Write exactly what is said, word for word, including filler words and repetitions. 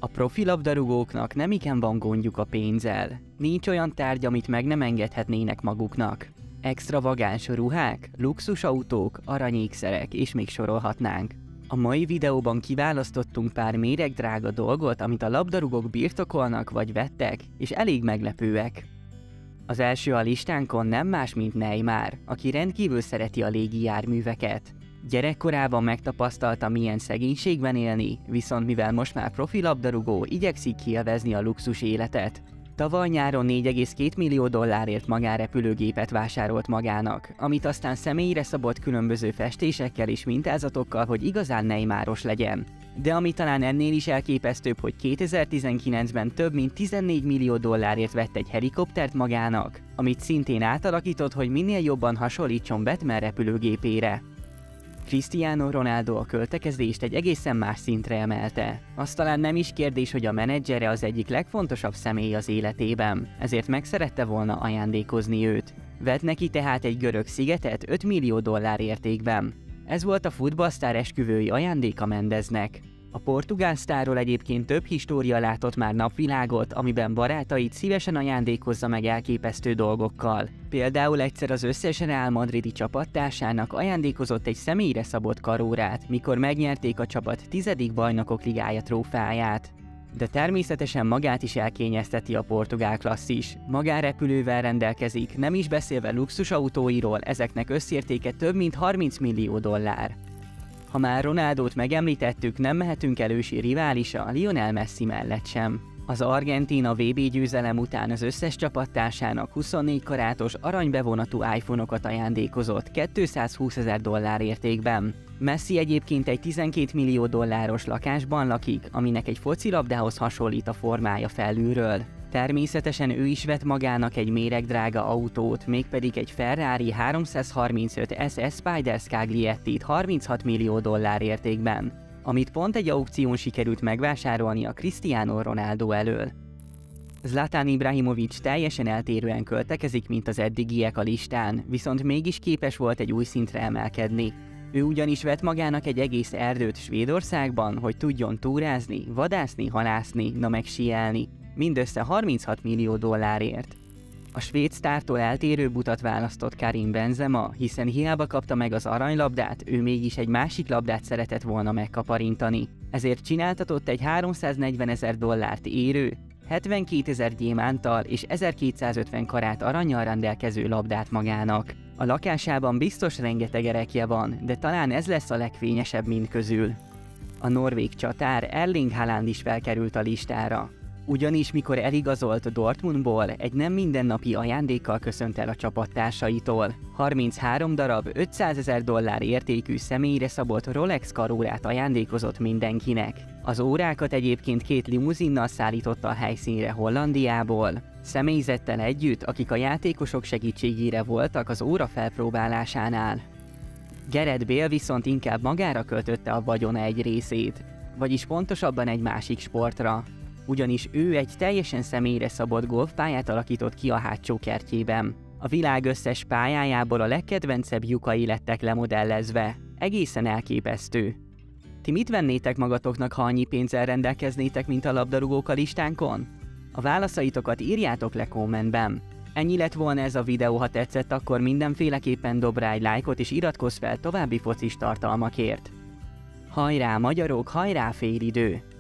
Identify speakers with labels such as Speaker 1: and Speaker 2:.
Speaker 1: A profi labdarúgóknak nemigen van gondjuk a pénzzel. Nincs olyan tárgy, amit meg nem engedhetnének maguknak. Extravagáns ruhák, luxusautók, aranyékszerek, és még sorolhatnánk. A mai videóban kiválasztottunk pár méregdrága dolgot, amit a labdarúgók birtokolnak vagy vettek, és elég meglepőek. Az első a listánkon nem más, mint Neymar, aki rendkívül szereti a légijárműveket. Gyerekkorában megtapasztalta, milyen szegénységben élni, viszont mivel most már profi labdarúgó, igyekszik kielvezni a luxus életet. Tavaly nyáron négy egész két millió dollárért magánrepülőgépet vásárolt magának, amit aztán személyre szabott különböző festésekkel és mintázatokkal, hogy igazán Neymaros legyen. De ami talán ennél is elképesztőbb, hogy kétezer-tizenkilencben több mint tizennégy millió dollárért vett egy helikoptert magának, amit szintén átalakított, hogy minél jobban hasonlítson Batman repülőgépére. Cristiano Ronaldo a költekezést egy egészen más szintre emelte. Az talán nem is kérdés, hogy a menedzsere az egyik legfontosabb személy az életében, ezért meg szerette volna ajándékozni őt. Vett neki tehát egy görög szigetet öt millió dollár értékben. Ez volt a futballsztár esküvői ajándéka Mendeznek. A portugál sztárról egyébként több história látott már napvilágot, amiben barátait szívesen ajándékozza meg elképesztő dolgokkal. Például egyszer az összes Real Madridi csapattársának ajándékozott egy személyre szabott karórát, mikor megnyerték a csapat tizedik bajnokok ligája trófeáját. De természetesen magát is elkényezteti a portugál klasszis. Magánrepülővel rendelkezik, nem is beszélve luxusautóiról, ezeknek összértéke több mint harminc millió dollár. Ha már Ronaldót megemlítettük, nem mehetünk elősi riválisa Lionel Messi mellett sem. Az argentin a vé bé győzelem után az összes csapattársának huszonnégy karátos aranybevonatú iPhone-okat ajándékozott kétszázhúszezer dollár értékben. Messi egyébként egy tizenkét millió dolláros lakásban lakik, aminek egy focilabdához hasonlít a formája felülről. Természetesen ő is vett magának egy méregdrága autót, mégpedig egy Ferrari háromszázharmincöt es es Spider Scagliettit harminchat millió dollár értékben, amit pont egy aukción sikerült megvásárolni a Cristiano Ronaldo elől. Zlatan Ibrahimović teljesen eltérően költekezik, mint az eddigiek a listán, viszont mégis képes volt egy új szintre emelkedni. Ő ugyanis vett magának egy egész erdőt Svédországban, hogy tudjon túrázni, vadászni, halászni, na meg síelni. Mindössze harminchat millió dollárért. A svéd sztártól eltérőbb utat választott Karim Benzema, hiszen hiába kapta meg az aranylabdát, ő mégis egy másik labdát szeretett volna megkaparintani. Ezért csináltatott egy háromszáznegyvenezer dollárt érő, hetvenkétezer gyémánttal és ezerkétszázötven karát arannyal rendelkező labdát magának. A lakásában biztos rengeteg erekje van, de talán ez lesz a legfényesebb mind közül. A norvég csatár Erling Haaland is felkerült a listára. Ugyanis mikor eligazolt Dortmundból, egy nem mindennapi ajándékkal köszönt el a csapattársaitól. harminchárom darab ötszázezer dollár értékű személyre szabott Rolex karórát ajándékozott mindenkinek. Az órákat egyébként két limuzinnal szállította a helyszínre Hollandiából, személyzettel együtt, akik a játékosok segítségére voltak az óra felpróbálásánál. Gareth Bale viszont inkább magára költötte a vagyona egy részét, vagyis pontosabban egy másik sportra. Ugyanis ő egy teljesen személyre szabott golfpályát alakított ki a hátsó kertjében. A világ összes pályájából a legkedvencebb lyukai lettek lemodellezve. Egészen elképesztő. Ti mit vennétek magatoknak, ha annyi pénzzel rendelkeznétek, mint a labdarúgók a listánkon? A válaszaitokat írjátok le kommentben. Ennyi lett volna ez a videó, ha tetszett, akkor mindenféleképpen dob rá egy lájkot és iratkozz fel további focis tartalmakért. Hajrá magyarok, hajrá félidő!